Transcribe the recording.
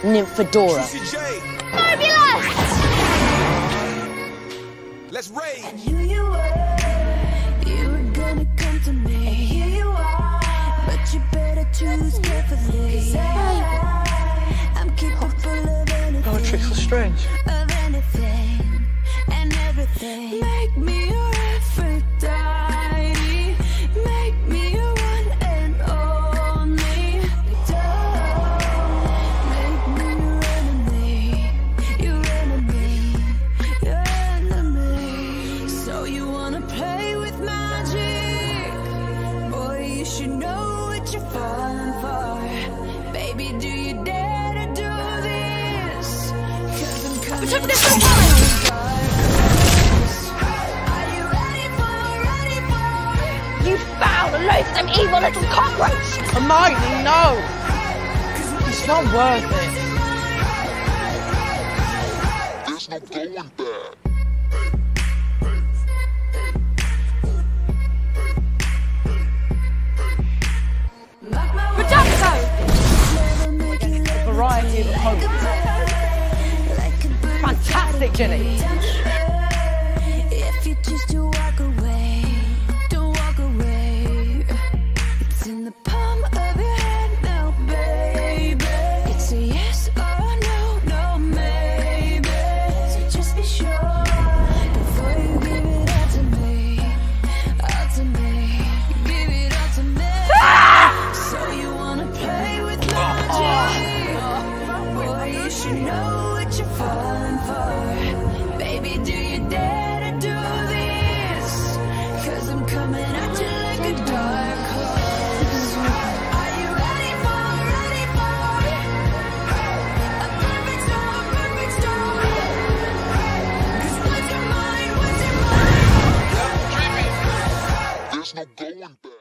Nymphadora. Fabulous! Let's raid! I knew you were gonna come to me. And here you are, but you better choose carefully. I'm capable of anything. Poetry's so strange. Of anything and everything. Make me your Aphrodite. Make me your one and only. Don't make me your enemy, your enemy. So you wanna play with magic? Boy, you should know what you're falling for. Baby, do you dare to do this? 'Cause I'm coming to this one. You foul, loathsome, evil little cockroach! Hermione, no! It's not worth it. There's no going back. Reducto! A variety of hope. Fantastic, Jenny! If you choose to walk away, don't walk away. It's in the palm of your hand now, baby. It's a yes or no, no maybe. So just be sure before you give it all to me, all to me. Give it all to me. So you wanna play with magic? Boy, you should know what you're falling for. Baby, do you dare to do this? 'Cause I'm coming at you like a dark horse. Are you ready for a perfect storm, perfect storm? 'Cause what's your mind, what's your mind? There's no going back.